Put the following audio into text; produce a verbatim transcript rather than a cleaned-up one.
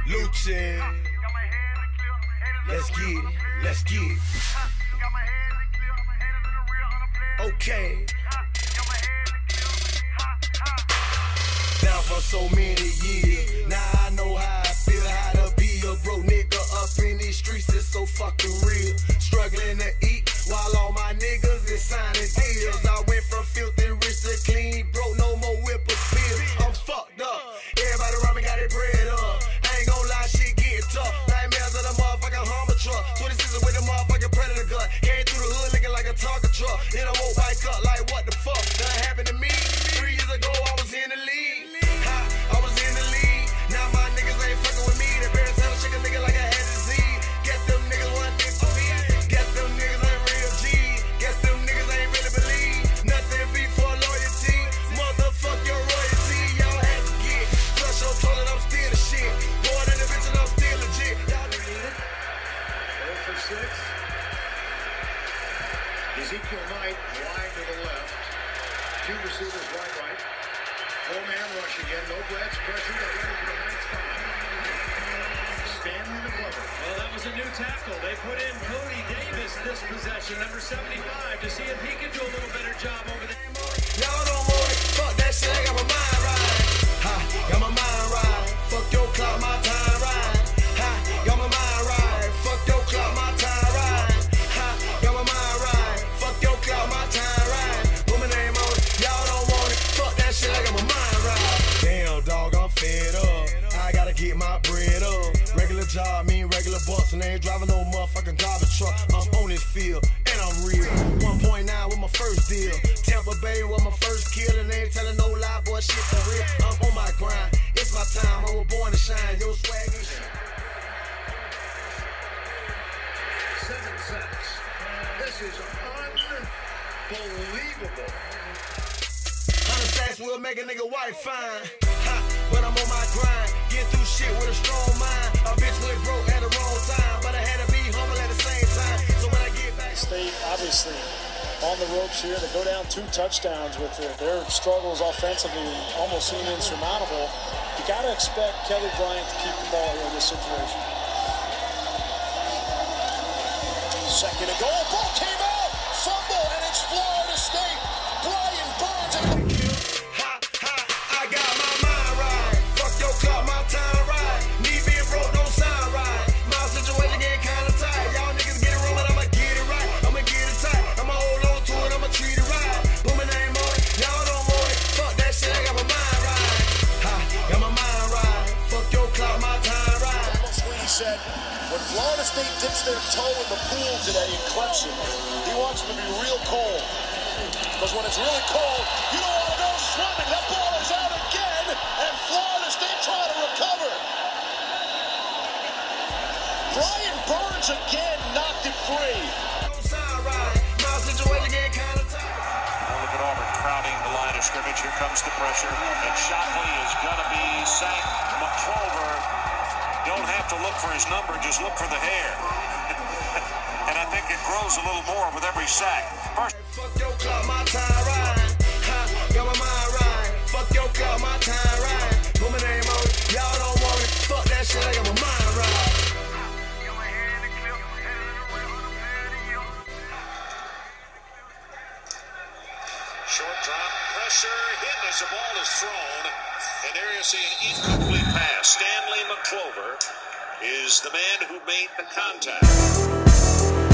Lucci. Let's get it, let's get it. Okay. Down for so many years. Now I know how I feel, how to be a broke nigga up in these streets. It's so fucking real. Struggling to eat while all my niggas is signing deals. I went from filthy rich to clean, broke, no more whip appeal. I'm fucked up. Everybody around me got their bread up. I ain't gon' lie, shit getting tough. Nightmares of the motherfucking Hummer truck. twenty-six with the motherfucking Predator gun. Came through the hood looking like a Tonka truck. Then I woke back up like what the fuck? That happened to me. Three years ago I was in the league. Ha, I was in the league. Now my niggas ain't fucking with me. Their parents had to shake a nigga like I had disease. Get them niggas one thing for me. Get them niggas ain't real G. Get them niggas ain't really believe. Nothing before loyalty. Motherfuck your royalty. Y'all had to get flush your toilet. I'm still the shit. Born in the bitch and I'm still legit. Y'all niggas. zero for six. Ezekiel Knight wide to the left. Two receivers wide right. Four-man rush again. No Brad's pressure. They're ready for the ninth spot. Stanley Mcclover. Well, that was a new tackle. They put in Cody Davis this possession, number seventy-five, to see if he can do a little better job over there. Y'all don't want it. Fuck that shit. I got my mind right. Ha, got my mind right. Fuck your clock, my time right. Ha, got my mind right. Fuck your clock, my time right. Ha, got my mind right. Fuck your clock, my time right. Put my name on it. Y'all don't want it. Fuck that shit. I got my mind right. Damn, dog, I'm fed up. I gotta get my bread up. Regular job, mean regular bucks, and they ain't driving no motherfucking garbage truck. I'm on this field, and I'm real. one point nine with my first deal. Tampa Bay with my first kill, and they ain't telling no lie, boy, shit for real. I'm on my grind. It's my time. I was born to shine. Yo, swag and shit. Seven sacks. This is unbelievable. Hundred sacks will make a nigga white fine. Ha, but I'm on my grind. Get through shit with a strong mind. A bitch went broke at the wrong time, but I had to be humble at the same time. So when I get back, State obviously on the ropes here. They go down two touchdowns with it. Their struggles offensively almost seem insurmountable. You got to expect Kelly Bryant to keep the ball here in this situation. Second and goal. Ball came out. Fumble, and it's Florida State. Brian Burns. ha, ha, I got my mind right. Fuck your clock, my time right. Me being broke don't sound right. My situation getting kinda tight. Y'all niggas get it wrong, but I'ma get it right. I'ma get it tight. I'ma hold on to it. I'ma treat it right. Put my name on it. Y'all don't want it. Fuck that shit. I got my mind right. Ha, got my mind right. Fuck your clock, my time right. That's what he said. When Florida State dips their toe in the pool today in Clemson, he wants them to be real cold. Because when it's really cold, you don't want to go swimming. That ball is out again, and Florida State trying to recover. Brian Burns again knocked it free. Don't sound right. My situation getting kinda tight. Now look at Auburn crowding the line of scrimmage. Here comes the pressure, and Shockley is going to be sacked. Mcclover don't have to look for his number, just look for the hair. And I think it grows a little more with every sack. First. Fuck your clock, my time right. Ha, got my mind right. Fuck your clock, my time right. Put my name on it. Y'all don't want it. Fuck that shit. I got my mind right. Short drop, pressure, hit as the ball is thrown. And there you see an incomplete pass. Stanley Mcclover is the man who made the contact.